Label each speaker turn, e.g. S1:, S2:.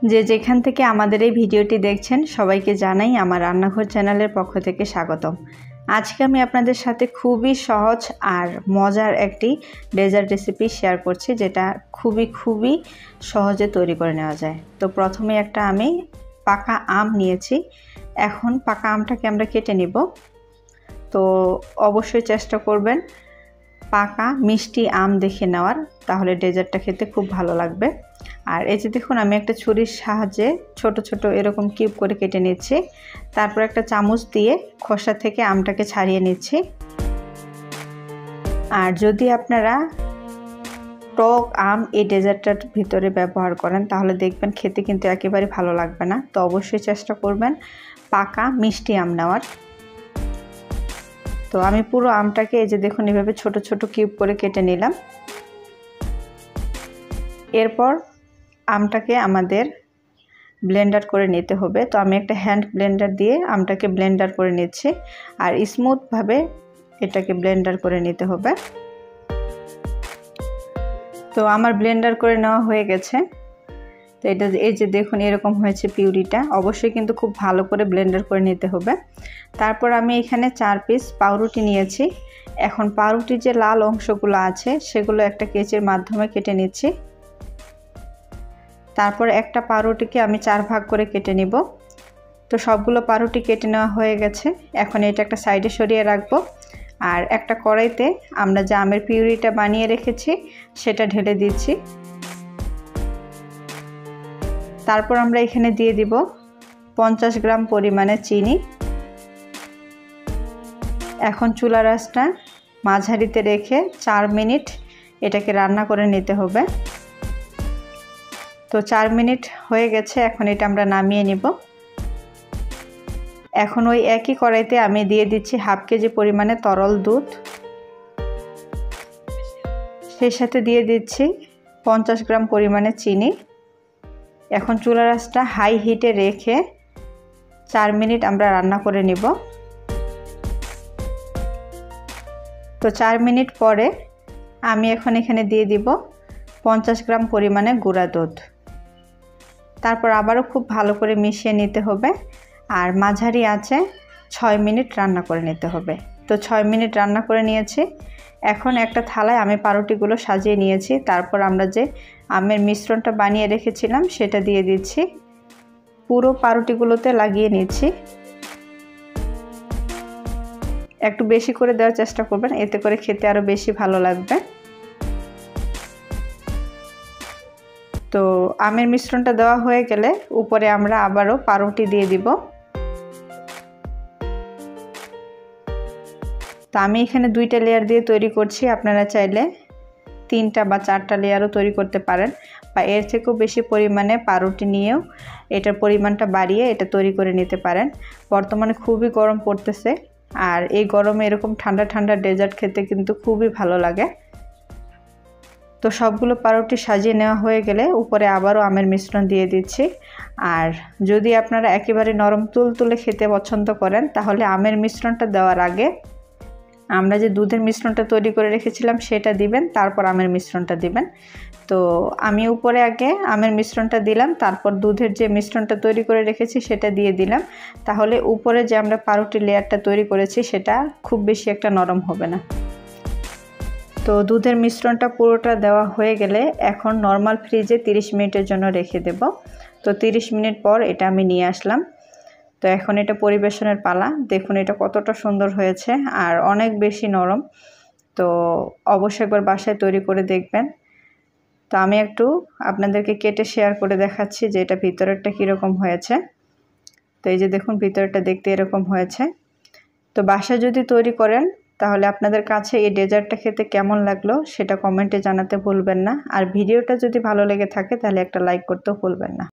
S1: যে যেখান থেকে আমাদের এই ভিডিওটি দেখছেন সবাইকে জানাই আমার রান্নাঘর চ্যানেলের পক্ষ থেকে স্বাগতম। আজকে আমি আপনাদের সাথে খুবই সহজ আর মজার একটি ডেজার্ট রেসিপি শেয়ার করছি, যেটা খুবই সহজে তৈরি করে নেওয়া যায়। তো প্রথমে একটা আমি পাকা আম নিয়েছি। এখন পাকা আমটাকে আমরা কেটে নিব। তো অবশ্যই চেষ্টা করবেন পাকা মিষ্টি আম দেখে নেওয়ার, তাহলে ডেজার্টটা খেতে খুব ভালো লাগবে। আর এই যে দেখুন, আমি একটা ছুরির সাহায্যে ছোট ছোট এরকম কিউব করে কেটে নিচ্ছি। তারপর একটা চামচ দিয়ে খোসা থেকে আমটাকে ছাড়িয়ে নিচ্ছি। আর যদি আপনারা টক আম এই ডেজার্টটার ভিতরে ব্যবহার করেন, তাহলে দেখবেন খেতে কিন্তু একেবারে ভালো লাগবে না। তো অবশ্যই চেষ্টা করবেন পাকা মিষ্টি আম নেওয়ার। তো আমি পুরো আমটাকে এই যে দেখুন এভাবে ছোট ছোট কিউব করে কেটে নিলাম। এরপর আমটাকে আমাদের ব্লেন্ডার করে নিতে হবে। তো আমি একটা হ্যান্ড ব্লেন্ডার দিয়ে আমটাকে ব্লেন্ডার করে নিচ্ছি, আর স্মুথভাবে এটাকে ব্লেন্ডার করে নিতে হবে। তো আমার ব্লেন্ডার করে নেওয়া হয়ে গেছে। তো এটা এই যে দেখুন এরকম হয়েছে পিউরিটা। অবশ্যই কিন্তু খুব ভালো করে ব্লেন্ডার করে নিতে হবে। তারপর আমি এখানে 4 পিস পাউরুটি নিয়েছি। এখন পাউরুটির যে লাল অংশগুলো আছে সেগুলো একটা কেচির মাধ্যমে কেটে নিচ্ছি। তারপর একটা পাউরুটিকে আমি 4 ভাগ করে কেটে নিব। তো সবগুলো পাউরুটি কেটে নেওয়া হয়ে গেছে। এখন এটা একটা সাইডে সরিয়ে রাখবো। আর একটা কড়াইতে আমরা যে আমের পিউরিটা বানিয়ে রেখেছি সেটা ঢেলে দিচ্ছি। তারপর আমরা এখানে দিয়ে দিব 50 গ্রাম পরিমাণে চিনি। এখন চুলার আঁচটা মাঝারিতে রেখে 4 মিনিট এটাকে রান্না করে নিতে হবে। তো 4 মিনিট হয়ে গেছে, এখন এটা আমরা নামিয়ে নিব। এখন ওই একই কড়াইতে আমি দিয়ে দিচ্ছি হাফ কেজি পরিমাণে তরল দুধ। সেই সাথে দিয়ে দিচ্ছি 50 গ্রাম পরিমাণে চিনি। এখন চুলার আঁচটা হাই হিটে রেখে 4 মিনিট আমরা রান্না করে নিব। তো 4 মিনিট পরে আমি এখন এখানে দিয়ে দিব 50 গ্রাম পরিমাণে গুঁড়া দুধ। তারপর আবারও খুব ভালো করে মিশিয়ে নিতে হবে। আর মাঝারি আঁচে 6 মিনিট রান্না করে নিতে হবে। তো 6 মিনিট রান্না করে নিয়েছি। এখন একটা থালায় আমি পাউরুটিগুলো সাজিয়ে নিয়েছি। তারপর আমরা যে আমের মিশ্রণটা বানিয়ে রেখেছিলাম সেটা দিয়ে দিচ্ছি। পুরো পাউরুটিগুলোতে লাগিয়ে নিচ্ছি। একটু বেশি করে দেওয়ার চেষ্টা করবেন, এতে করে খেতে আরও বেশি ভালো লাগবে। তো আমের মিশ্রণটা দেওয়া হয়ে গেলে উপরে আমরা আবারও পাউরুটি দিয়ে দিব। তো আমি এখানে 2টা লেয়ার দিয়ে তৈরি করছি। আপনারা চাইলে 3টা বা 4টা লেয়ারও তৈরি করতে পারেন, বা এর থেকেও বেশি পরিমাণে পাউরুটি নিয়েও এটার পরিমাণটা বাড়িয়ে এটা তৈরি করে নিতে পারেন। বর্তমানে খুবই গরম পড়তেছে, আর এই গরমে এরকম ঠান্ডা ঠান্ডা ডেজার্ট খেতে কিন্তু খুবই ভালো লাগে। তো সবগুলো পাউরুটি সাজিয়ে নেওয়া হয়ে গেলে উপরে আবারও আমের মিশ্রণ দিয়ে দিচ্ছি। আর যদি আপনারা একেবারে নরম তুলতুলে খেতে পছন্দ করেন, তাহলে আমের মিশ্রণটা দেওয়ার আগে আমরা যে দুধের মিশ্রণটা তৈরি করে রেখেছিলাম সেটা দিবেন, তারপর আমের মিশ্রণটা দিবেন। তো আমি উপরে আগে আমের মিশ্রণটা দিলাম, তারপর দুধের যে মিশ্রণটা তৈরি করে রেখেছি সেটা দিয়ে দিলাম। তাহলে উপরে যে আমরা পাউরুটির লেয়ারটা তৈরি করেছি সেটা খুব বেশি একটা নরম হবে না। তো দুধের মিশ্রণটা পুরোটা দেওয়া হয়ে গেলে এখন নর্মাল ফ্রিজে 30 মিনিটের জন্য রেখে দেব। তো 30 মিনিট পর এটা আমি নিয়ে আসলাম। তো এখন এটা পরিবেশনের পালা। দেখুন এটা কতটা সুন্দর হয়েছে আর অনেক বেশি নরম। তো অবশ্যই একবার বাসায় তৈরি করে দেখবেন। তো আমি একটু আপনাদেরকে কেটে শেয়ার করে দেখাচ্ছি যে এটা ভিতরেরটা কীরকম হয়েছে। তো এই যে দেখুন ভিতরটা দেখতে এরকম হয়েছে। তো বাসায় যদি তৈরি করেন, তাহলে আপনাদের কাছে এই ডেজার্টটা খেতে কেমন লাগলো সেটা কমেন্টে জানাতে ভুলবেন না। আর ভিডিওটা যদি ভালো লেগে থাকে তাহলে একটা লাইক করতেও ভুলবেন না।